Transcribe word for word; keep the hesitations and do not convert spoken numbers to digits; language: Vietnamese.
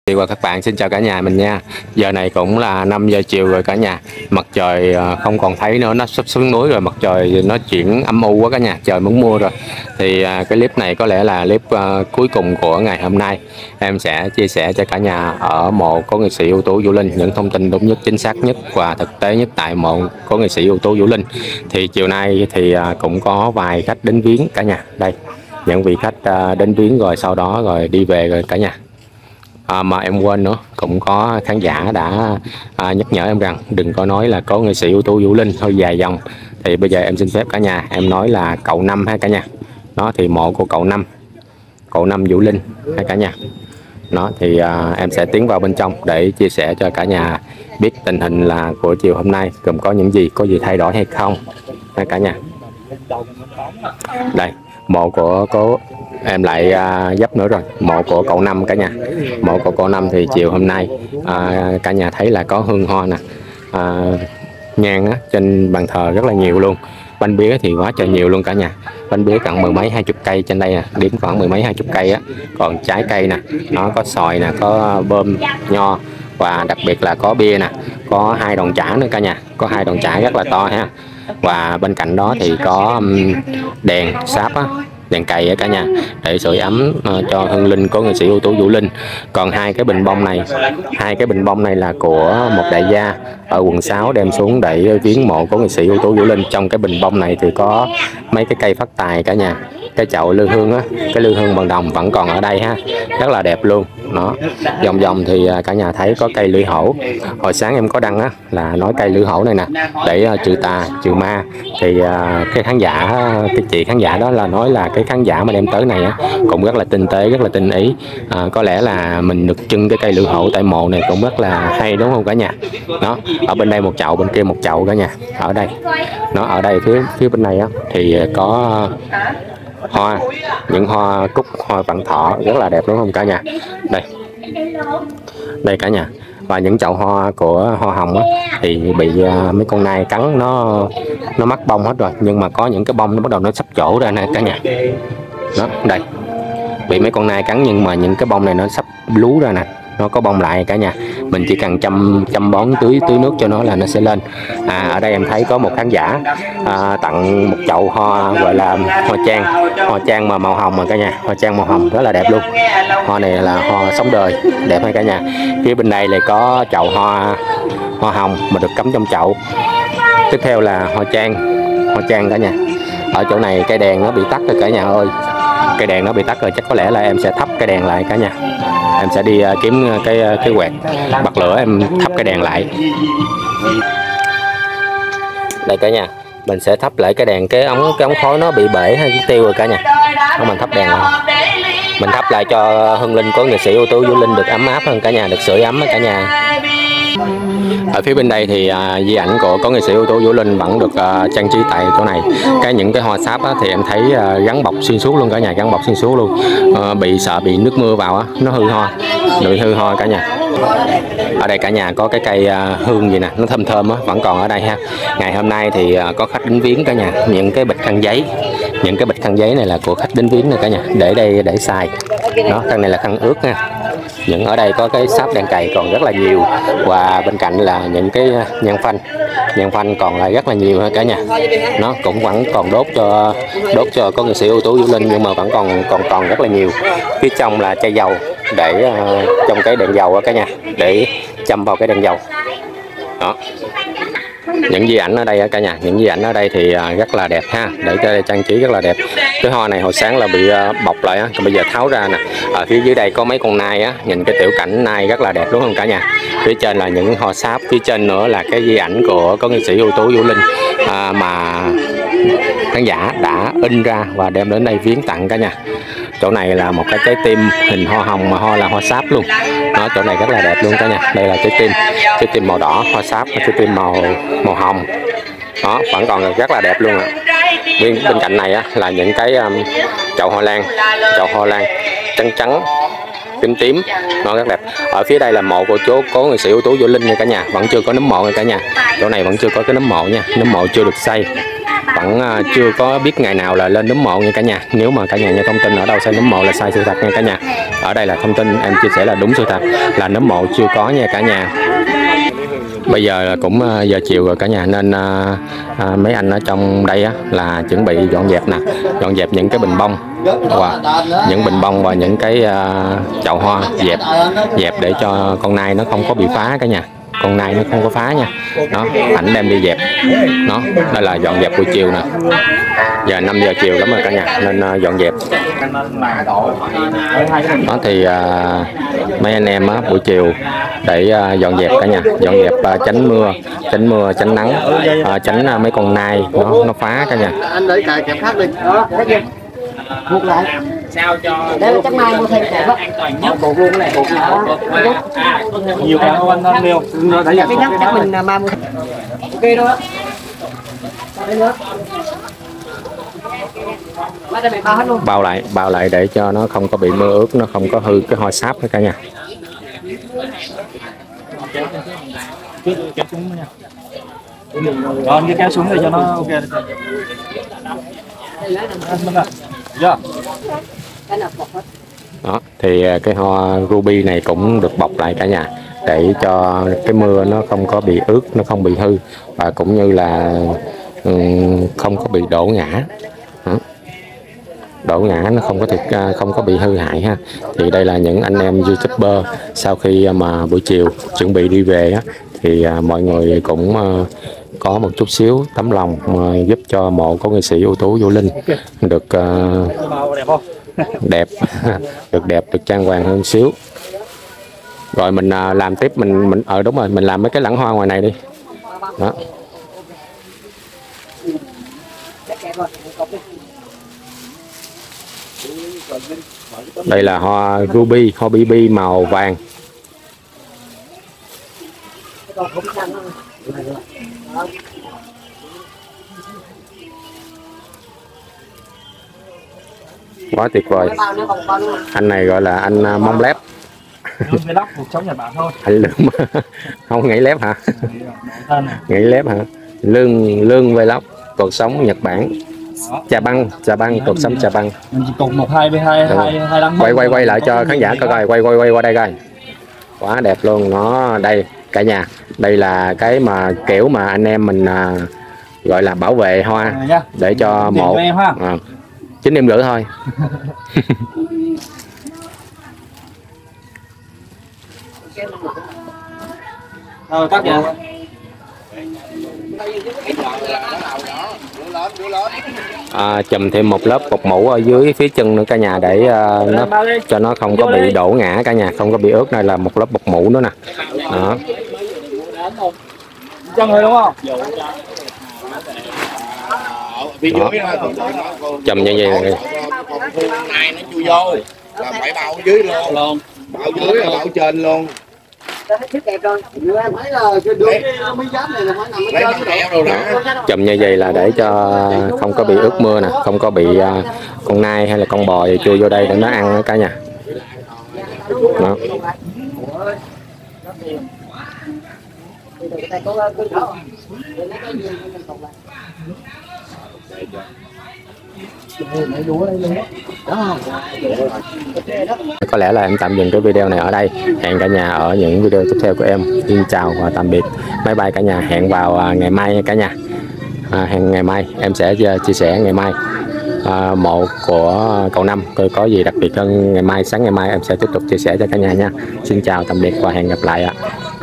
Và các bạn xin chào cả nhà mình nha. Giờ này cũng là năm giờ chiều rồi cả nhà. Mặt trời không còn thấy nữa, nó sắp xuống núi rồi, mặt trời nó chuyển âm u quá cả nhà, trời muốn mưa rồi. Thì cái clip này có lẽ là clip uh, cuối cùng của ngày hôm nay. Em sẽ chia sẻ cho cả nhà ở mộ của nghệ sĩ ưu tú Vũ Linh những thông tin đúng nhất, chính xác nhất và thực tế nhất tại mộ của nghệ sĩ ưu tú Vũ Linh. Thì chiều nay thì uh, cũng có vài khách đến viếng cả nhà. Đây, những vị khách uh, đến viếng rồi sau đó rồi đi về rồi cả nhà. À, mà em quên nữa, cũng có khán giả đã à, nhắc nhở em rằng đừng có nói là có nghệ sĩ ưu tú Vũ Linh hơi dài dòng. Thì bây giờ em xin phép cả nhà em nói là cậu Năm ha cả nhà. Đó thì mộ của cậu Năm, cậu Năm Vũ Linh ha cả nhà. Đó thì à, em sẽ tiến vào bên trong để chia sẻ cho cả nhà biết tình hình là của chiều hôm nay gồm có những gì, có gì thay đổi hay không ha cả nhà. Đây, mộ của cố em lại uh, dấp nữa rồi, mộ của cậu Năm cả nhà. Mộ của cậu Năm thì chiều hôm nay uh, cả nhà thấy là có hương hoa nè, uh, nhang á, trên bàn thờ rất là nhiều luôn. Bánh bía thì quá trời nhiều luôn cả nhà. Bánh bía cận mười mấy hai chục cây trên đây nè, điểm khoảng mười mấy hai chục cây á. Còn trái cây nè, nó có xoài nè, có bơm, nho và đặc biệt là có bia nè, có hai đòn chả nữa cả nhà, có hai đòn chả rất là to ha. Và bên cạnh đó thì có um, đèn sáp á, đèn cầy ở cả nhà để sưởi ấm uh, cho hương linh của nghệ sĩ ưu tú Vũ Linh. Còn hai cái bình bông này, hai cái bình bông này là của một đại gia ở quận sáu đem xuống để viếng mộ của nghệ sĩ ưu tú Vũ Linh. Trong cái bình bông này thì có mấy cái cây phát tài cả nhà, cái chậu lư hương á, cái lư hương bằng đồng vẫn còn ở đây ha, rất là đẹp luôn. Nó vòng vòng thì cả nhà thấy có cây lưỡi hổ. Hồi sáng em có đăng á là nói cây lưỡi hổ này nè để uh, trừ tà trừ ma. Thì uh, cái khán giả, cái chị khán giả đó là nói là cái khán giả mà đem tới này á cũng rất là tinh tế, rất là tinh ý. Uh, có lẽ là mình được trưng cái cây lưỡi hổ tại mộ này cũng rất là hay đúng không cả nhà. Nó ở bên đây một chậu, bên kia một chậu cả nhà. Ở đây nó ở đây phía phía bên này á thì có uh, hoa, những hoa cúc, hoa vạn thọ rất là đẹp đúng không cả nhà. Đây, đây cả nhà. Và những chậu hoa của hoa hồng á, thì bị uh, mấy con nai cắn nó nó mắc bông hết rồi, nhưng mà có những cái bông nó bắt đầu nó sắp trổ ra nè cả nhà. Đó, đây bị mấy con nai cắn nhưng mà những cái bông này nó sắp lú ra nè, nó có bông lại cả nhà. Mình chỉ cần chăm chăm bón tưới tưới nước cho nó là nó sẽ lên. À, ở đây em thấy có một khán giả à, tặng một chậu hoa gọi là hoa trang, hoa trang mà màu hồng mà cả nhà, hoa trang màu hồng rất là đẹp luôn. Hoa này là hoa sống đời, đẹp hay cả nhà. Phía bên đây lại có chậu hoa hoa hồng mà được cắm trong chậu. Tiếp theo là hoa trang, hoa trang cả nhà. Ở chỗ này cây đèn nó bị tắt rồi cả nhà ơi, cây đèn nó bị tắt rồi, chắc có lẽ là em sẽ thắp cái đèn lại cả nhà. Em sẽ đi uh, kiếm cái cái quẹt bật lửa, em thắp cái đèn lại. Đây cả nhà, mình sẽ thắp lại cái đèn, cái ống cái ống khói nó bị bể hay tiêu rồi cả nhà. Đó, mình thắp đèn lại. Mình thắp lại cho hương linh của nghệ sĩ ưu tú Vũ Linh được ấm áp hơn cả nhà, được sưởi ấm cả nhà. Ở phía bên đây thì uh, di ảnh của có nghệ sĩ ưu tú Vũ Linh vẫn được uh, trang trí tại chỗ này. Cái những cái hoa sáp á, thì em thấy uh, gắn bọc xuyên suốt luôn cả nhà, gắn bọc xuyên suốt luôn. Uh, bị sợ bị nước mưa vào á, nó hư hoa, bị hư hoa cả nhà. Ở đây cả nhà có cái cây uh, hương gì nè, nó thơm thơm á, vẫn còn ở đây ha. Ngày hôm nay thì uh, có khách đến viếng cả nhà. Những cái bịch khăn giấy, những cái bịch khăn giấy này là của khách đến viếng này cả nhà, để đây để xài. Đó, khăn này là khăn ướt nha. Những ở đây có cái sáp đèn cầy còn rất là nhiều, và bên cạnh là những cái nhang phanh, nhang phanh còn lại rất là nhiều ha cả nhà. Nó cũng vẫn còn đốt cho đốt cho có nghệ sĩ ưu tú Vũ Linh, nhưng mà vẫn còn còn còn rất là nhiều. Phía trong là chai dầu để uh, trong cái đèn dầu á cả nhà, để châm vào cái đèn dầu. Đó, những di ảnh ở đây cả nhà, những di ảnh ở đây thì rất là đẹp ha, để cho trang trí rất là đẹp. Cái hoa này hồi sáng là bị bọc lại á, còn bây giờ tháo ra nè. Ở phía dưới đây có mấy con nai á, nhìn cái tiểu cảnh nai rất là đẹp đúng không cả nhà. Phía trên là những hoa sáp, phía trên nữa là cái di ảnh của có nghệ sĩ ưu tú Vũ Linh à, mà khán giả đã in ra và đem đến đây viếng tặng cả nhà. Chỗ này là một cái trái tim hình hoa hồng mà hoa là hoa sáp luôn. Đó, chỗ này rất là đẹp luôn cả nhà. Đây là trái tim, trái tim màu đỏ, hoa sáp, trái tim màu màu hồng. Đó, vẫn còn rất là đẹp luôn ạ. Bên, bên cạnh này á, là những cái um, chậu hoa lan, chậu hoa lan trắng trắng, tím tím, nó rất đẹp. Ở phía đây là mộ của chú cố nghệ sĩ ưu tú Vũ Linh nha cả nhà, vẫn chưa có nấm mộ nha cả nhà. Chỗ này vẫn chưa có cái nấm mộ nha, nấm mộ chưa được xây. vẫn à, chưa có biết ngày nào là lên nấm mộ nha cả nhà. Nếu mà cả nhà nghe thông tin ở đâu xây nấm mộ là sai sự thật nha cả nhà. Ở đây là thông tin em chia sẻ là đúng sự thật, là nấm mộ chưa có nha cả nhà. Bây giờ là cũng uh, giờ chiều rồi cả nhà, nên uh, uh, mấy anh ở trong đây á, là chuẩn bị dọn dẹp nè, dọn dẹp những cái bình bông và những bình bông và những cái uh, chậu hoa, dẹp dẹp để cho con nai nó không có bị phá cả nhà, con nai nó không có phá nha. Đó, ảnh đem đi dẹp. Nó đây là dọn dẹp buổi chiều nè, giờ năm giờ chiều lắm rồi cả nhà, nên uh, dọn dẹp. Đó thì uh, mấy anh em á, buổi chiều để uh, dọn dẹp cả nhà, dọn dẹp uh, tránh mưa, tránh mưa, tránh nắng, uh, tránh uh, mấy con nai nó nó phá cả nhà. Anh để cài kẹp khác đi. Đó, buộc lại. Sao cho để chắc mai mua thêm kẹp á. An toàn nhất. Buộc luôn cái này, buộc à, nhiều cái không anh anh liêu. Để cái nhắc chắc mình mai mua. Ok đó. Đây nữa. Bao lại, bao lại để cho nó không có bị mưa ướt, nó không có hư cái hoa sáp đó cả nhà. Kéo xuống nha. Rồi anh kéo xuống để cho nó ok. Đó thì cái hoa ruby này cũng được bọc lại cả nhà, để cho cái mưa nó không có bị ướt, nó không bị hư, và cũng như là um, không có bị đổ ngã. Đó, đổ ngã nó không có thực không có bị hư hại ha. Thì đây là những anh em YouTuber sau khi mà buổi chiều chuẩn bị đi về á, thì mọi người cũng có một chút xíu tấm lòng mà giúp cho mộ của nghệ sĩ ưu tú Vũ Linh được uh, đẹp, được đẹp, được trang hoàng hơn xíu. Rồi mình uh, làm tiếp, mình mình ở uh, đúng rồi, mình làm mấy cái lẵng hoa ngoài này đi. Đó. Đây là hoa ruby, hoa bê bê màu vàng. Quá tuyệt vời. Anh này gọi là anh mông lép. Anh lương không nhảy lép hả? Nhảy lép hả? Lương lương vlog cuộc sống Nhật Bản. Trà băng, trà băng, cuộc sống trà băng. Cục một hai hai hai hai quay quay quay lại cho khán giả coi coi, quay quay quay qua đây coi. Quá đẹp luôn. Nó đây cả nhà, đây là cái mà kiểu mà anh em mình à, gọi là bảo vệ hoa để cho mộ à, chín điểm rưỡi thôi. Rồi cắt nha. À, chùm thêm một lớp cột mũ ở dưới phía chân nữa cả nhà, để uh, nó cho nó không có bị đổ ngã cả nhà, không có bị ướt. Này là một lớp bọc mũ nữa nè. Đó. Chân rồi đúng không? Đó. Chùm như vậy này. Này nó chui vô là phải bao dưới luôn, bao dưới là bao trên luôn. Chùm như vậy là để cho không có bị ướt mưa nè, không có bị uh, con nai hay là con bò chui vô đây để nó ăn cả nhà. Đó. Có lẽ là em tạm dừng cái video này ở đây. Hẹn cả nhà ở những video tiếp theo của em. Xin chào và tạm biệt. Bye bye cả nhà. Hẹn vào ngày mai nha cả nhà. À, hẹn ngày mai em sẽ chia sẻ ngày mai à, mộ của cậu Năm coi có gì đặc biệt hơn. Ngày mai, sáng ngày mai em sẽ tiếp tục chia sẻ cho cả nhà nha. Xin chào tạm biệt và hẹn gặp lại ạ.